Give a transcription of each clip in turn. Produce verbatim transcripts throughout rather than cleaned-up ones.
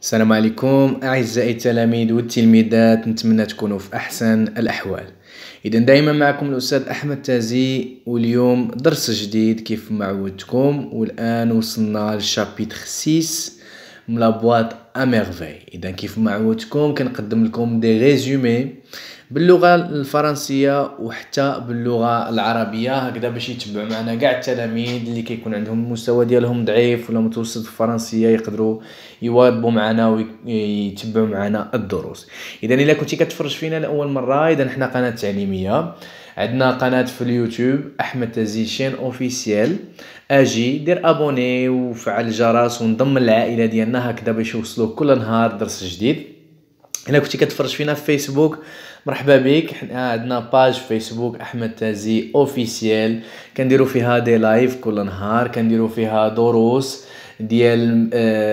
السلام عليكم أعزائي التلاميذ والتلميذات، نتمنى تكونوا في أحسن الأحوال. إذا دائما معكم الأستاذ أحمد تازي، واليوم درس جديد كيف ما عودتكم. والآن وصلنا للشابيتر ستة من لابواط أميرفي. إذا كيف ما عودتكم كنقدم لكم دي ريزومي باللغة الفرنسية وحتى باللغة العربية، هكذا باش يتبعوا معنا كاع التلاميذ اللي كيكون عندهم المستوى ديالهم ضعيف ولا متوسط في الفرنسية، يقدروا يواظبوا معنا ويتبعوا معنا الدروس. اذا الا كنتي كتفرج فينا لاول مره، اذا حنا قناه تعليميه، عندنا قناه في اليوتيوب احمد تازي شين اوفيسيال. اجي دير ابوني وفعل الجرس وانضم للعائله ديالنا، هكذا باش يوصلوك كل نهار درس جديد. الا كنتي كتفرج فينا في فيسبوك، مرحبا بك. حنا عندنا باج فيسبوك احمد تازي اوفيسيال، كنديروا فيها دي لايف كل نهار، كنديروا فيها دروس ديال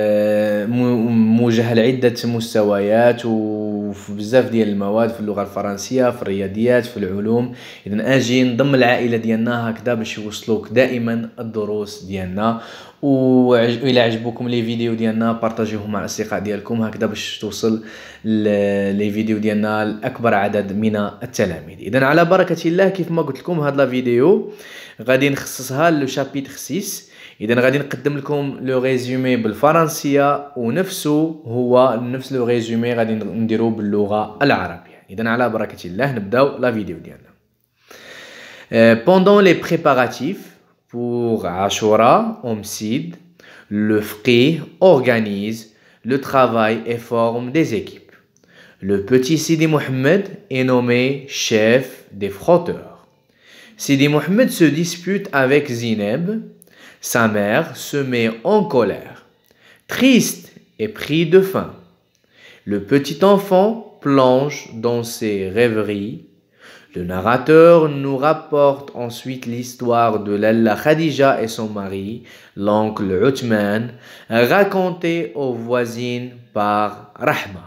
موجهه لعده مستويات وفي بزاف ديال المواد في اللغه الفرنسيه، في الرياضيات، في العلوم. اذا اجي نضم العائله ديالنا هكذا باش يوصلوك دائما الدروس ديالنا. والى عجبوكم لي فيديو ديالنا بارطاجيوهم مع الاصدقاء ديالكم، هكذا باش توصل لي فيديو ديالنا لاكبر عدد من التلاميذ. اذا على بركه الله، كيف ما قلت لكم هاد لا فيديو غادي نخصصها لو شابيتر ستة. اذا غادي نقدم لكم لو ريزومي بالفرنسيه، ونفسه هو نفس لو ريزومي غادي نديرو باللغه العربيه. اذا على بركه الله نبداو لا فيديو ديالنا. Pendant les préparatifs pour Ashura au Msid, le Fqih organise le travail et forme des équipes. Le petit Sidi Mohammed est nommé chef des frotteurs. Sidi Mohammed se dispute avec Zineb. Sa mère se met en colère, triste et pris de faim. Le petit enfant plonge dans ses rêveries. Le narrateur nous rapporte ensuite l'histoire de Lalla Khadija et son mari, l'oncle Uthman, racontée aux voisines par Rahma.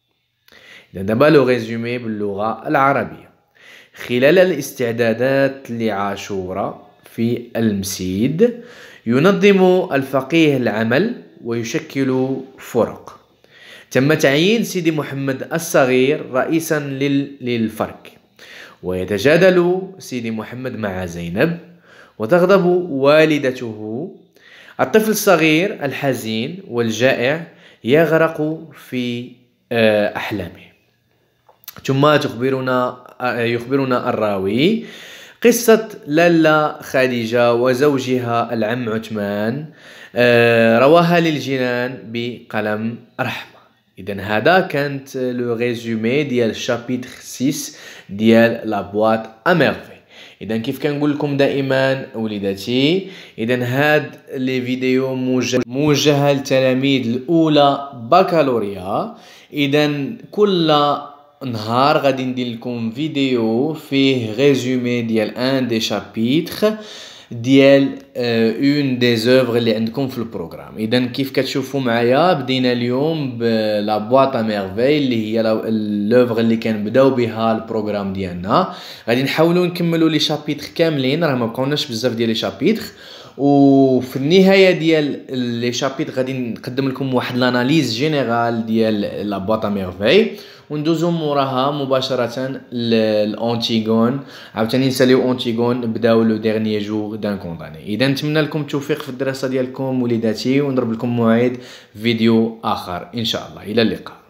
دابا لو ريزومي باللغة العربية. خلال الاستعدادات لعاشوراء في المسيد، ينظم الفقيه العمل ويشكل فرق. تم تعيين سيدي محمد الصغير رئيسا للفرق، ويتجادل سيدي محمد مع زينب، وتغضب والدته. الطفل الصغير الحزين والجائع يغرق في أحلامه. ثم تخبرنا يخبرنا الراوي قصة لالا خديجة وزوجها العم عثمان، رواها للجنان بقلم رحمة. إذن هذا كانت لو ريزومي ديال شابيتر ستة ديال لابواط أميرفي. إذن كيف كنقول لكم دائما وليداتي، إذن هاد لي فيديو موجه موجهة للتلاميذ الأولى بكالوريا. إذن كل نهار غادي ندير لكم فيديو فيه ريزومي ديال ان دي شابيتر ديال اون دي زوفر اللي عندكم في البروغرام. اذا كيف كتشوفوا معايا، بدينا اليوم بلا بواط ميرفي اللي هي لوفر اللي كنبداو بها البروغرام ديالنا. غادي نحاولوا نكملوا لي شابيتر كاملين، راه ما بقاوناش بزاف ديال لي شابيتر، وفي النهايه ديال لي شابيتر غادي نقدم لكم واحد لاناليز جينيرال ديال لا بواط ميرفي، وندوزو موراها مباشره للانتيغون. عاوتاني نساليو انتيغون، نبداو لو ديرنيي جور دان كونداني. اذا نتمنى لكم التوفيق في الدراسه ديالكم وليداتي، ونضرب لكم موعد فيديو اخر ان شاء الله. الى اللقاء.